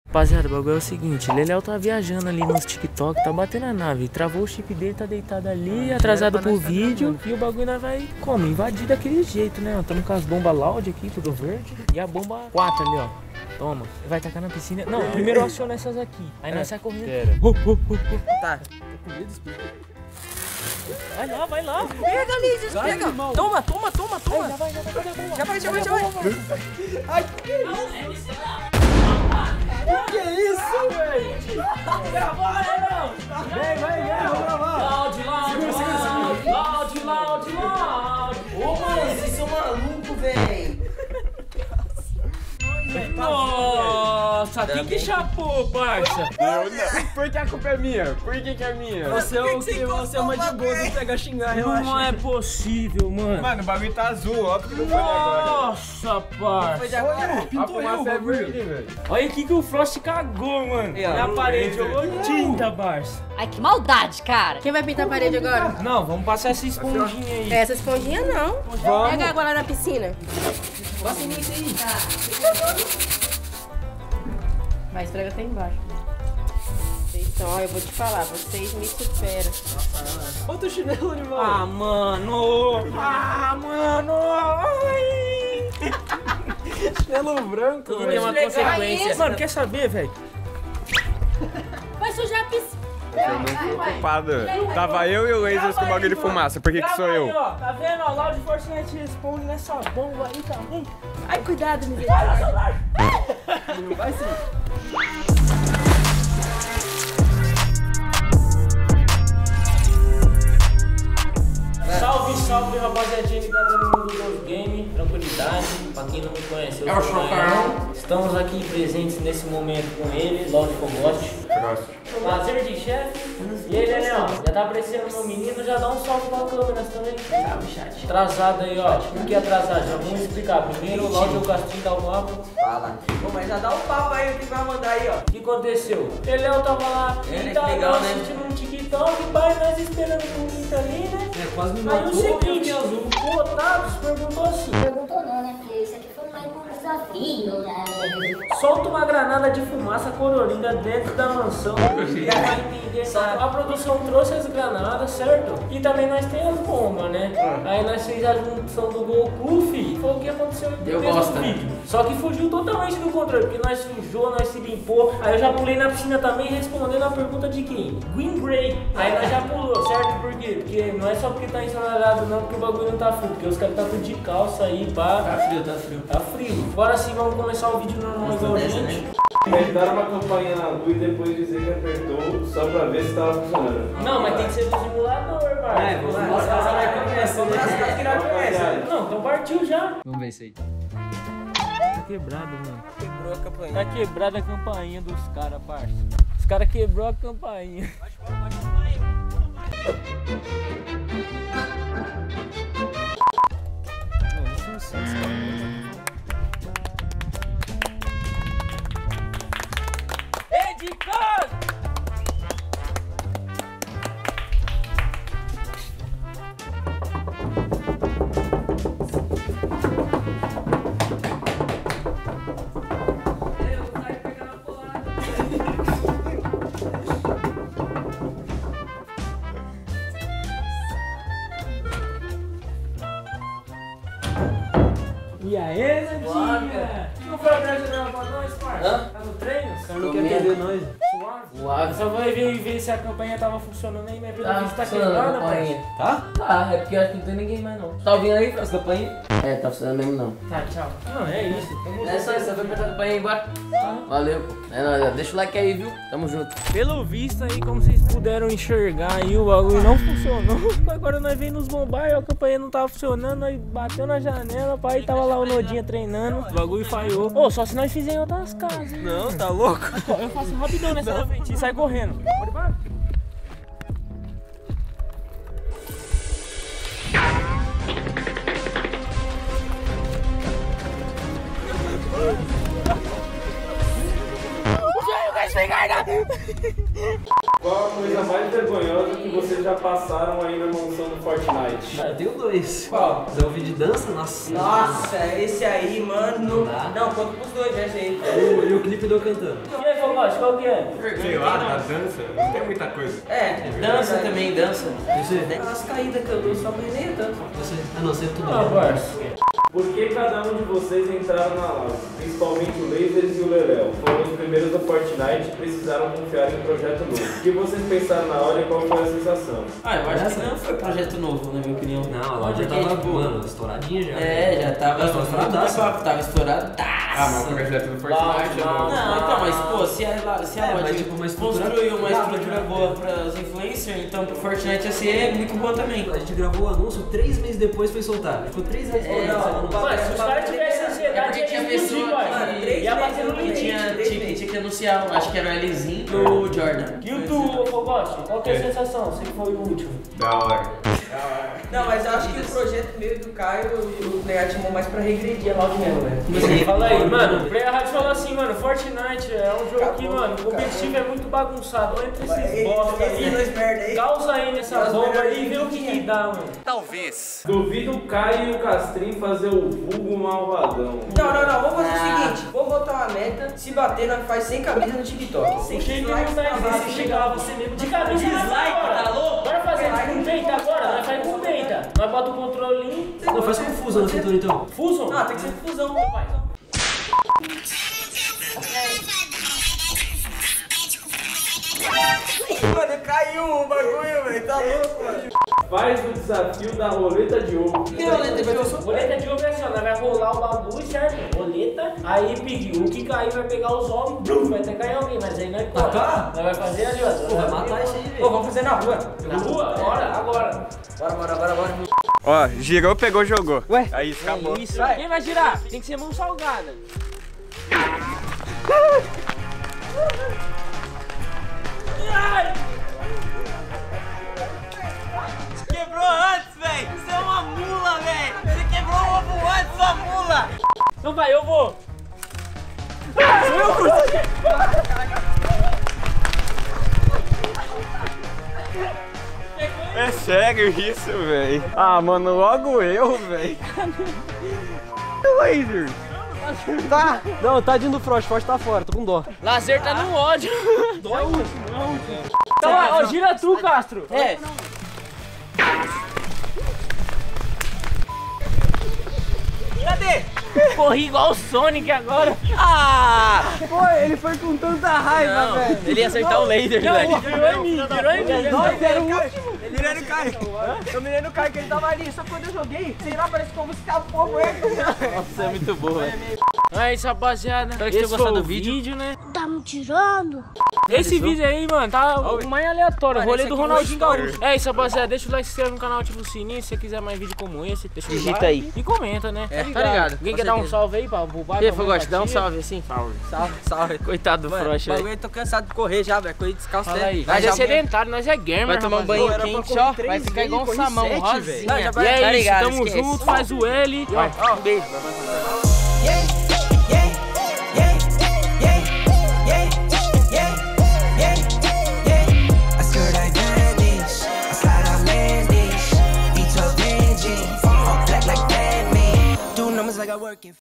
Rapaziada, o bagulho é o seguinte, Leléo tá viajando ali nos TikTok, tá batendo a nave, travou o chip dele, tá deitado ali, atrasado pro vídeo, e o bagulho nós vai, como? Invadir daquele jeito, né? Estamos com as bombas loud aqui, tudo verde, e a bomba 4 ali, ó. Toma, vai tacar na piscina. Não, primeiro eu aciono essas aqui, aí nós sai correndo. Tá. Vai lá. Pega, Lídia, pega. Toma. Já vai. Ai, que isso, velho? Vem, vamos gravar. Loud. Ô, mano, vocês são malucos, velho. Nossa, quem que chapou, parça? Por que a culpa é minha? Por que é minha? Você é o que? Você é uma de boa, não pega xingar, relaxa. Não é possível, mano. Mano, o bagulho tá azul, óbvio que não foi de agora. Nossa, parça. Foi de agora? A fumaça é verde, velho. Olha aqui que o Frost cagou, mano. Na parede, jogou tinta, parça. Ai, que maldade, cara. Quem vai pintar a parede agora? Não, vamos passar essa esponjinha aí. Essa esponjinha não. Vamos. Pega água lá na piscina. Bota nisso aí. Vai, esfrega até embaixo. Então, ó, eu vou te falar, vocês me superam. Outro chinelo, animal. Ah, mano. Ai. Chinelo branco, Tudo velho. tem uma consequência. isso. Mano, quer saber, velho? Vai sujar a piscina. Eu não fui culpado. Tava eu e o Lasers com o bagulho de fumaça. Por que sou eu? Aí, ó, tá vendo? Ó, Loud Fortnite responde nessa bomba aí também. Ai, cuidado, misericórdia. Não vai sim. Salve, rapaziadinha ligada no mundo dos games, tranquilidade, pra quem não me conhece, eu sou o Mael. Estamos aqui presentes nesse momento com ele, Loud Combate. Prazer de chefe. E aí, Daniel, já tá aparecendo meu menino, já dá um salve pra câmera também. Salve, chat. Atrasado aí, ó. Por que atrasado? Já vamos explicar. Primeiro, o Loud e o Castinho dá o papo. Fala. Pô, mas já dá um papo aí, o que vai mandar aí, ó. O que aconteceu? Leléo tava lá, que tava legal, né? assistindo um TikTok, pai, nós esperando o bonito ali, né? Quase me Aí o matou, seguinte, o Otávio perguntou assim: Perguntou não, né? Porque isso aqui foi mais um desafio, né? solta uma granada de fumaça colorida dentro da mansão. Não vai entender nada. A produção trouxe as granadas, certo? E também nós temos as bombas, né? Aí nós fizemos a junção do Goku, filho. Foi o que aconteceu no mesmo vídeo. Só que fugiu totalmente do controle, porque nós sujou, nós se limpou. Aí eu já pulei na piscina também respondendo a pergunta de quem? Green Grey. Aí nós já pulou, certo? Por quê? Porque não é só porque tá ensolarado não, porque o bagulho não tá frio. Porque os caras tá tudo de calça aí, pá. Tá frio, tá frio. Tá frio. Agora sim, vamos começar o vídeo normal igual a gente. Inventaram uma campanha na Lu e depois dizer que apertou só pra ver se tava funcionando. Não, mas tem que ser do simulador, mano. É, vamos lá. Não, então partiu já. Vamos ver isso aí. Tá quebrado, mano. Quebrou a campainha. Tá quebrada a campainha dos caras, parça. Os caras quebrou a campainha. Ei, de casa! E aí, Nandinha? Não foi atrás de nada pra nós, parça? Tá no treino? Você não quer atender nós? Suave? Só vai ver se a campanha tava funcionando aí, mas pelo visto tá quebrada, parça. Tá? Tá, é porque eu acho que não tem ninguém mais não. Tá ouvindo aí as campainhas? É, tá funcionando mesmo não. Tá, tchau. Não, é isso. É só isso, você vai apertar a campainha aí embora. Valeu. É nóis, deixa o like aí, viu? Tamo junto. Pelo visto aí, como vocês puderam enxergar aí, o bagulho não funcionou. Agora nós veio nos bombar e a campanha não tava funcionando, nós bateu na janela, pai tava lá o Nodinha treinando, o bagulho falhou. Ô, só se nós fizermos em outras casas. Não, tá louco? Eu faço rapidão nessa frente e sai correndo. Pode parar? Qual a coisa mais vergonhosa que vocês já passaram aí na mansão do Fortnite? Eu tenho dois. Qual? Fazer um vídeo de dança? Nossa. Nossa, esse aí, mano. Não dá. Não, conta pros dois, esse aí. E o clipe do eu cantando. E aí, Fogote, qual que é? Sei lá, na dança, não tem muita coisa. Dança também, dança. As caídas que eu dou só pra nem tanto. Eu não sei tudo. Ah, parça. Por que cada um de vocês entraram na live? Principalmente o Lasers e o Leléo. Foram os primeiros do Fortnite e precisaram confiar em um projeto novo. O que vocês pensaram na hora e qual foi a sensação? Eu acho que não foi projeto novo, na minha opinião. Não, a loja tava boa, mano, estouradinha já. Já tava estouradaça. Tava estourado. Mas o projeto do Fortnite Não, então, mas pô, se a loja mas, tipo, uma estrutura- construiu uma estrutura boa para os influencers, então pro Fortnite ia ser muito boa também. A gente gravou o anúncio 3 meses depois foi soltar. Ficou 3 meses Mas se os caras tivessem ansiedade, tinha eles pessoa explodiam, ia bater no que limite. tinha que anunciar, acho que era o Lzinho e o Jordan. E o tu, Fogote, qual que é a sensação? Você que foi o último. Da hora. Não, mas eu acho que o projeto meio do Caio e o Player chamou mais pra regredir a loja mesmo, velho. Fala aí, mano. O Player Rádio falou assim, mano, Fortnite é um jogo que, mano, o competitivo é muito bagunçado. Entre esses bosta aí, causa aí nessa bomba aí e vê o que dá, mano. Talvez. Duvido o Caio e o Castrinho fazer o vulgo malvadão. Não, vamos fazer o seguinte, vamos botar uma meta, se bater nós faz 100 camisas no TikTok. Sem que não vai se chegar lá, você mesmo de camisa agora. tá louco? Bora fazer com peita agora, nós faz com peita. Nós bota o controlinho. Não, faz confusão na cintura então. Fuson? Não, tem que ser fusão. Vai. Mano, caiu o bagulho, velho, tá louco, mano. Faz o desafio da roleta de ouro. Que roleta de ouro? Roleta de ouro é assim, ó, nós vai rolar o bagulho, certo? Roleta, aí pediu. O que cair vai pegar os ovos, blum, vai até cair alguém, mas aí nós corta. Matar? Nós vai fazer ali, ó. Pô, vai matar isso aí, velho. Pô, vamos fazer na rua. Na rua? Bora, agora. Bora. Ó, girou, pegou, jogou. Ué? Aí, acabou. Isso. Quem vai girar? Tem que ser mão salgada. Ai! Quebrou antes, velho! Você é uma mula, velho! Você quebrou o ovo antes, sua mula! Então vai, eu vou. É sério isso, velho? Ah, mano, logo eu, velho. Laser. Tá! Não, tadinho do Frost tá fora, tô com dó. Lazer tá no ódio. Dói? Então, ó, gira tu, Castro. Cadê? Corri igual o Sonic agora. Pô, ele foi com tanta raiva, velho. Ele ia acertar o laser, velho. Virou em mim. Nossa, era o último. Eu mirei no Caio. Eu mirei no Caio, que ele tava ali. Só que quando eu joguei, sei lá, parece como se escapou ele. Nossa, é muito boa, velho. É isso, rapaziada. Espero que tenham gostado do vídeo. né? Tá me tirando? Esse vídeo aí, mano, tá o mais aleatório. Mano, Rolê esse do aqui Ronaldinho foi Gaúcho. É isso, rapaziada. Deixa o like, se inscreve no canal, ativa o sininho. Se você quiser mais vídeo como esse, deixa o Digita like. aí. E comenta, né? Tá ligado? Alguém Com quer dar um certeza. salve aí pra Bubá? E aí, Fogote, dá um salve assim. Salve. Coitado do Frost, O bagulho, velho. eu tô cansado de correr já, velho. Correr descalço Fala aí. Vai Nós é já sedentário, nós é gamer, Vai tomar um banho Pô, era pra quente, correr ó. 3 Vai ficar igual um vezes, samão, corri 7, rosinha. velho. Não, já E vai- é Tá isso, ligado, tamo esquece. junto, faz o L. E ó, Um beijo. I skirt, I vanish. I slide, I landish. V12 engine. All black like Batman. Do numbers like I work in.